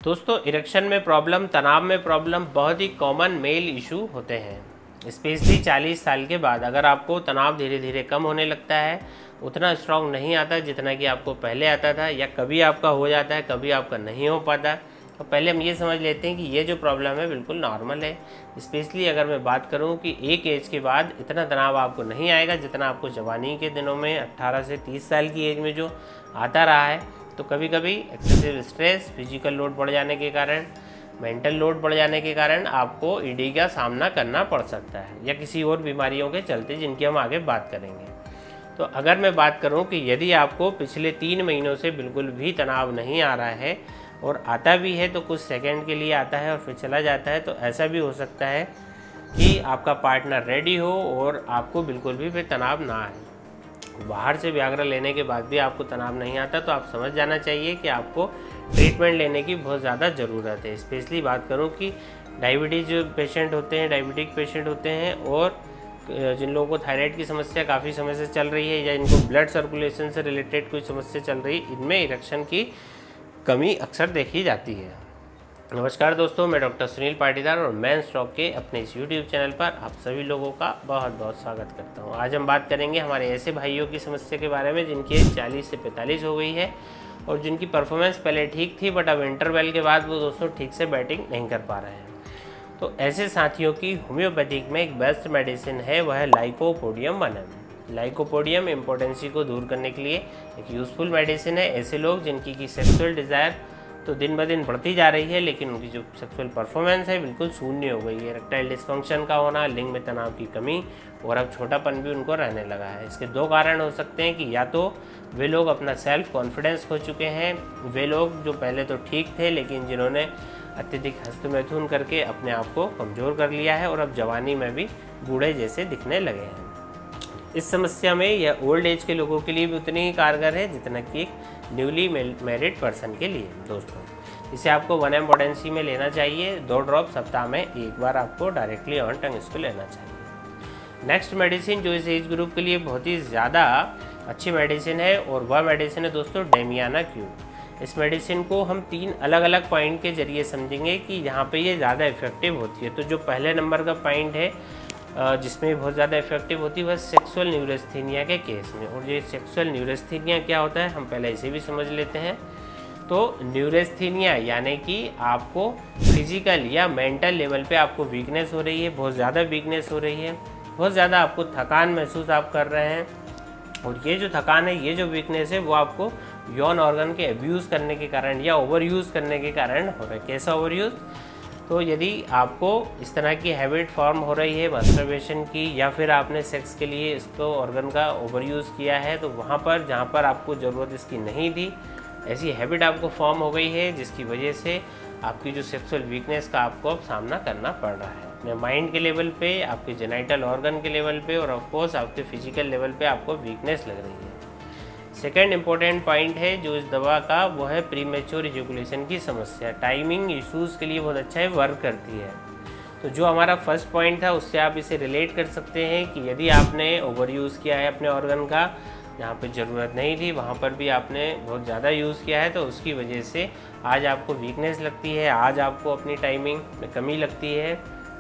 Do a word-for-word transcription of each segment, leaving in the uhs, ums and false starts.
दोस्तों इरेक्शन में प्रॉब्लम, तनाव में प्रॉब्लम बहुत ही कॉमन मेल इशू होते हैं। स्पेशली चालीस साल के बाद अगर आपको तनाव धीरे धीरे कम होने लगता है, उतना स्ट्रॉन्ग नहीं आता जितना कि आपको पहले आता था, या कभी आपका हो जाता है कभी आपका नहीं हो पाता, तो पहले हम ये समझ लेते हैं कि ये जो प्रॉब्लम है बिल्कुल नॉर्मल है। स्पेशली अगर मैं बात करूं कि एक एज के बाद इतना तनाव आपको नहीं आएगा जितना आपको जवानी के दिनों में अट्ठारह से तीस साल की एज में जो आता रहा है। तो कभी कभी एक्सेसिव स्ट्रेस, फिजिकल लोड बढ़ जाने के कारण, मेंटल लोड बढ़ जाने के कारण आपको ईडी का सामना करना पड़ सकता है, या किसी और बीमारियों के चलते जिनकी हम आगे बात करेंगे। तो अगर मैं बात करूं कि यदि आपको पिछले तीन महीनों से बिल्कुल भी तनाव नहीं आ रहा है और आता भी है तो कुछ सेकंड के लिए आता है और फिर चला जाता है, तो ऐसा भी हो सकता है कि आपका पार्टनर रेडी हो और आपको बिल्कुल भी फिर तनाव ना आए। बाहर से व्याग्रा लेने के बाद भी आपको तनाव नहीं आता तो आप समझ जाना चाहिए कि आपको ट्रीटमेंट लेने की बहुत ज़्यादा ज़रूरत है। स्पेशली बात करूं कि डायबिटीज़ जो पेशेंट होते हैं, डायबिटिक पेशेंट होते हैं, और जिन लोगों को थायराइड की समस्या काफ़ी समय से चल रही है, या इनको ब्लड सर्कुलेशन से रिलेटेड कोई समस्या चल रही है, इनमें इरेक्शन की कमी अक्सर देखी जाती है। नमस्कार दोस्तों, मैं डॉक्टर सुनील पाटीदार और मेंस टॉक के अपने इस यूट्यूब चैनल पर आप सभी लोगों का बहुत बहुत स्वागत करता हूं। आज हम बात करेंगे हमारे ऐसे भाइयों की समस्या के बारे में जिनकी एज चालीस से पैंतालीस हो गई है और जिनकी परफॉर्मेंस पहले ठीक थी, बट अब इंटरवल के बाद वो दोस्तों ठीक से बैटिंग नहीं कर पा रहे हैं। तो ऐसे साथियों की होम्योपैथिक में एक बेस्ट मेडिसिन है, वह है lycopodium one M. Lycopodium impotency को दूर करने के लिए एक यूज़फुल मेडिसिन है। ऐसे लोग जिनकी की सेक्सुअल डिज़ायर तो दिन ब दिन बढ़ती जा रही है, लेकिन उनकी जो सेक्सुअल परफॉर्मेंस है बिल्कुल शून्य हो गई है। इरेक्टाइल डिस्फंक्शन का होना, लिंग में तनाव की कमी और अब छोटापन भी उनको रहने लगा है। इसके दो कारण हो सकते हैं कि या तो वे लोग अपना सेल्फ कॉन्फिडेंस खो चुके हैं, वे लोग जो पहले तो ठीक थे लेकिन जिन्होंने अत्यधिक हस्तमैथुन करके अपने आप को कमज़ोर कर लिया है और अब जवानी में भी बूढ़े जैसे दिखने लगे हैं। इस समस्या में यह ओल्ड एज के लोगों के लिए भी उतनी ही कारगर है जितना कि एक न्यूली मैरिड पर्सन के लिए। दोस्तों इसे आपको वन एम पोटेंसी में लेना चाहिए। दो ड्रॉप सप्ताह में एक बार आपको डायरेक्टली ऑन टंग इसको लेना चाहिए। नेक्स्ट मेडिसिन जो इस एज ग्रुप के लिए बहुत ही ज़्यादा अच्छी मेडिसिन है और वह मेडिसिन है दोस्तों डेमियाना क्यूब। इस मेडिसिन को हम तीन अलग अलग पॉइंट के जरिए समझेंगे कि यहाँ पे ये ज़्यादा इफेक्टिव होती है। तो जो पहले नंबर का पॉइंट है जिसमें बहुत ज़्यादा इफेक्टिव होती है वह सेक्सुअल न्यूरेस्थीनिया के केस में। और ये सेक्सुअल न्यूरेस्थीनिया क्या होता है हम पहले इसे भी समझ लेते हैं। तो न्यूरेस्थीनिया यानी कि आपको फिजिकल या मेंटल लेवल पे आपको वीकनेस हो रही है, बहुत ज़्यादा वीकनेस हो रही है, बहुत ज़्यादा आपको थकान महसूस आप कर रहे हैं, और ये जो थकान है, ये जो वीकनेस है वो आपको यौन ऑर्गन के अब्यूज़ करने के कारण या ओवर यूज़ करने के कारण हो रहा है। कैसा ओवर यूज़? तो यदि आपको इस तरह की हैबिट फॉर्म हो रही है मास्टरबेशन की, या फिर आपने सेक्स के लिए इसको ऑर्गन का ओवर यूज़ किया है, तो वहाँ पर जहाँ पर आपको ज़रूरत इसकी नहीं थी ऐसी हैबिट आपको फॉर्म हो गई है, जिसकी वजह से आपकी जो सेक्सुअल वीकनेस का आपको अब सामना करना पड़ रहा है अपने माइंड के लेवल पे, आपके जेनाइटल ऑर्गन के लेवल पे, और ऑफकोर्स आपके फिजिकल लेवल पे आपको वीकनेस लग रही है। सेकेंड इम्पोर्टेंट पॉइंट है जो इस दवा का, वो है प्रीमेच्योर इजैकुलेशन की समस्या। टाइमिंग इश्यूज़ के लिए बहुत अच्छा है, वर्क करती है। तो जो हमारा फर्स्ट पॉइंट था उससे आप इसे रिलेट कर सकते हैं कि यदि आपने ओवर यूज़ किया है अपने ऑर्गन का, जहाँ पे ज़रूरत नहीं थी वहाँ पर भी आपने बहुत ज़्यादा यूज़ किया है, तो उसकी वजह से आज आपको वीकनेस लगती है, आज आपको अपनी टाइमिंग में कमी लगती है।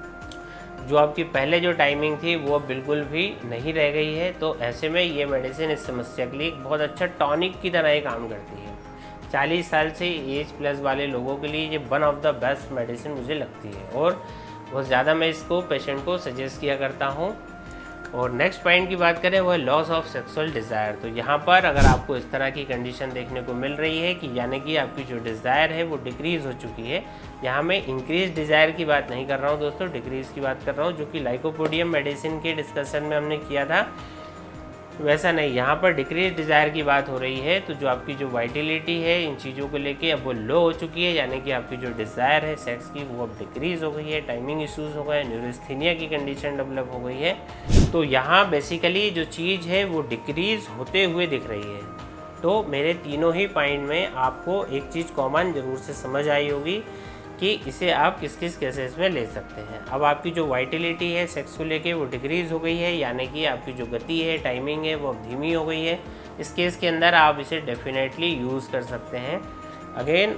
जो आपकी पहले जो टाइमिंग थी वो अब बिल्कुल भी नहीं रह गई है। तो ऐसे में ये मेडिसिन इस समस्या के लिए एक बहुत अच्छा टॉनिक की तरह ही काम करती है। चालीस साल से एज प्लस वाले लोगों के लिए ये one of the best medicine मुझे लगती है और बहुत ज़्यादा मैं इसको पेशेंट को सजेस्ट किया करता हूँ। और नेक्स्ट पॉइंट की बात करें वो है लॉस ऑफ सेक्सुअल डिज़ायर। तो यहाँ पर अगर आपको इस तरह की कंडीशन देखने को मिल रही है कि यानी कि आपकी जो डिज़ायर है वो डिक्रीज़ हो चुकी है, यहाँ मैं इंक्रीज डिज़ायर की बात नहीं कर रहा हूँ दोस्तों, डिक्रीज़ की बात कर रहा हूँ, जो कि लाइकोपोडियम मेडिसिन के डिस्कशन में हमने किया था वैसा नहीं। यहाँ पर डिक्रीज डिज़ायर की बात हो रही है। तो जो आपकी जो वाइटिलिटी है इन चीज़ों को लेके अब वो लो हो चुकी है, यानी कि आपकी जो डिज़ायर है सेक्स की वो अब डिक्रीज़ हो गई है, टाइमिंग इश्यूज़ हो गए, न्यूरेस्थीनिया की कंडीशन डेवलप हो गई है। तो यहाँ बेसिकली जो चीज़ है वो डिक्रीज़ होते हुए दिख रही है। तो मेरे तीनों ही पॉइंट में आपको एक चीज़ कॉमन ज़रूर से समझ आई होगी कि इसे आप किस किस केसेस में ले सकते हैं। अब आपकी जो वाइटिलिटी है सेक्स को लेके वो डिक्रीज़ हो गई है, यानी कि आपकी जो गति है, टाइमिंग है, वो धीमी हो गई है। इस केस के अंदर आप इसे डेफिनेटली यूज़ कर सकते हैं। अगेन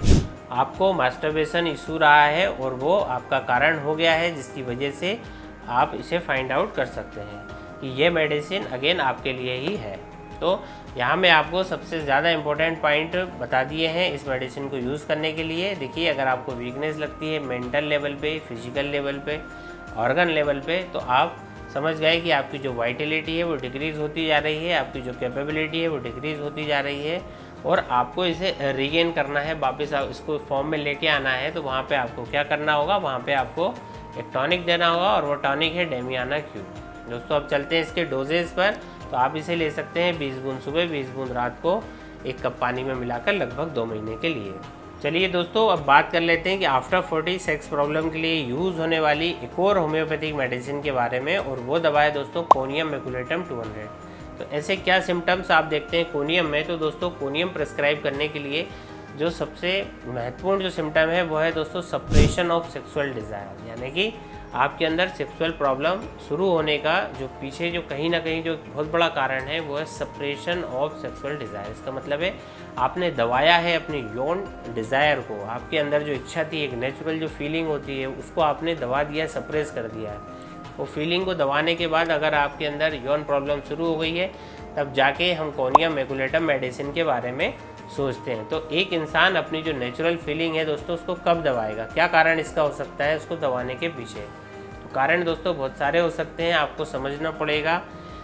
आपको मास्टरबेशन इशू रहा है और वो आपका कारण हो गया है, जिसकी वजह से आप इसे फाइंड आउट कर सकते हैं कि ये मेडिसिन अगेन आपके लिए ही है। तो यहाँ मैं आपको सबसे ज़्यादा इम्पोर्टेंट पॉइंट बता दिए हैं इस मेडिसिन को यूज़ करने के लिए। देखिए, अगर आपको वीकनेस लगती है मेंटल लेवल पे, फिजिकल लेवल पे, ऑर्गन लेवल पे, तो आप समझ गए कि आपकी जो वाइटलिटी है वो डिक्रीज़ होती जा रही है, आपकी जो कैपेबिलिटी है वो डिक्रीज़ होती जा रही है और आपको इसे रीगेन करना है, वापस आप इसको फॉर्म में लेके आना है। तो वहाँ पे आपको क्या करना होगा, वहाँ पे आपको एक टॉनिक देना होगा और वो टॉनिक है डेमियाना क्यू। दोस्तों अब चलते हैं इसके डोजेज़ पर। तो आप इसे ले सकते हैं बीस बूंद सुबह, बीस बूंद रात को, एक कप पानी में मिलाकर लगभग दो महीने के लिए। चलिए दोस्तों, अब बात कर लेते हैं कि आफ्टर फोर्टी सेक्स प्रॉब्लम के लिए यूज़ होने वाली एक और होम्योपैथिक मेडिसिन के बारे में, और वो दवा है दोस्तों कोनियम मैकुलेटम टू हंड्रेड। तो ऐसे क्या सिम्टम्स आप देखते हैं कोनियम में? तो दोस्तों कोनियम प्रेस्क्राइब करने के लिए जो सबसे महत्वपूर्ण जो सिम्टम है वो है दोस्तों सप्रेशन ऑफ सेक्सुअल डिज़ायर, यानी कि आपके अंदर सेक्सुअल प्रॉब्लम शुरू होने का जो पीछे जो कहीं ना कहीं जो बहुत बड़ा कारण है वो है सप्रेशन ऑफ सेक्सुअल डिज़ायर। इसका मतलब है आपने दबाया है अपनी यौन डिज़ायर को, आपके अंदर जो इच्छा थी, एक नेचुरल जो फीलिंग होती है उसको आपने दबा दिया, सप्रेस कर दिया है। वो फीलिंग को दबाने के बाद अगर आपके अंदर यौन प्रॉब्लम शुरू हो गई है, तब जाके हम कोनियम मैकुलेटम मेडिसिन के बारे में सोचते हैं। तो एक इंसान अपनी जो नेचुरल फीलिंग है दोस्तों उसको कब दबाएगा, क्या कारण इसका हो सकता है उसको दबाने के पीछे? तो कारण दोस्तों बहुत सारे हो सकते हैं, आपको समझना पड़ेगा।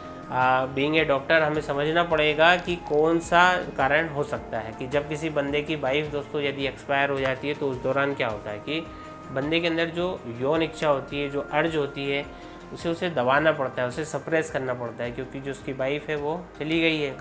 बीइंग ए डॉक्टर हमें समझना पड़ेगा कि कौन सा कारण हो सकता है। कि जब किसी बंदे की वाइफ दोस्तों यदि एक्सपायर हो जाती है तो उस दौरान क्या होता है कि बंदे के अंदर जो यौन इच्छा होती है, जो अर्ज होती है, उसे उसे दबाना पड़ता है, उसे सप्रेस करना पड़ता है, क्योंकि जो उसकी वाइफ है वो चली गई है।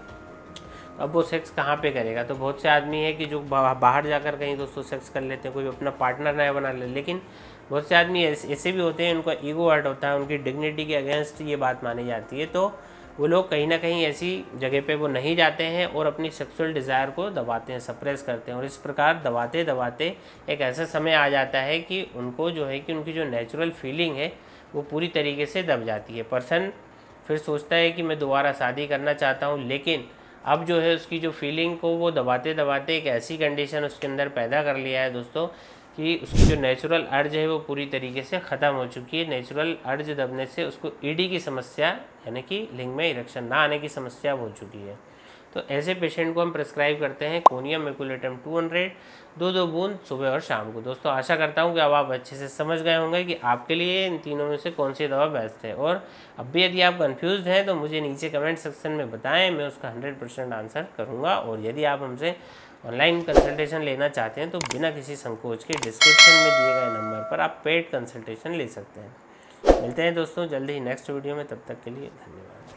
अब वो सेक्स कहाँ पे करेगा? तो बहुत से आदमी है कि जो बाहर जाकर कहीं दोस्तों सेक्स कर लेते हैं, कोई अपना पार्टनर नया बना ले। लेकिन बहुत से आदमी ऐसे भी होते हैं, उनका ईगो हर्ट होता है, उनकी डिग्निटी के अगेंस्ट ये बात मानी जाती है, तो वो लोग कहीं ना कहीं ऐसी जगह पे वो नहीं जाते हैं और अपनी सेक्सुअल डिज़ायर को दबाते हैं, सप्रेस करते हैं। और इस प्रकार दबाते दबाते एक ऐसा समय आ जाता है कि उनको जो है कि उनकी जो नेचुरल फीलिंग है वो पूरी तरीके से दब जाती है। पर्सन फिर सोचता है कि मैं दोबारा शादी करना चाहता हूँ, लेकिन अब जो है उसकी जो फीलिंग को वो दबाते दबाते एक ऐसी कंडीशन उसके अंदर पैदा कर लिया है दोस्तों कि उसकी जो नेचुरल अर्ज है वो पूरी तरीके से ख़त्म हो चुकी है। नेचुरल अर्ज दबने से उसको ईडी की समस्या, यानी कि लिंग में इरेक्शन ना आने की समस्या हो चुकी है। तो ऐसे पेशेंट को हम प्रिस्क्राइब करते हैं कोनियम मैकुलेटम टू हंड्रेड, दो दो बूंद सुबह और शाम को। दोस्तों आशा करता हूं कि अब आप अच्छे से समझ गए होंगे कि आपके लिए इन तीनों में से कौन सी दवा बेस्ट है। और अब भी यदि आप कंफ्यूज्ड हैं तो मुझे नीचे कमेंट सेक्शन में बताएं, मैं उसका हंड्रेड परसेंट आंसर करूँगा। और यदि आप हमसे ऑनलाइन कंसल्टेशन लेना चाहते हैं तो बिना किसी संकोच के डिस्क्रिप्शन में दिए गए नंबर पर आप पेड कंसल्टेशन ले सकते हैं। मिलते हैं दोस्तों जल्दी ही नेक्स्ट वीडियो में, तब तक के लिए धन्यवाद।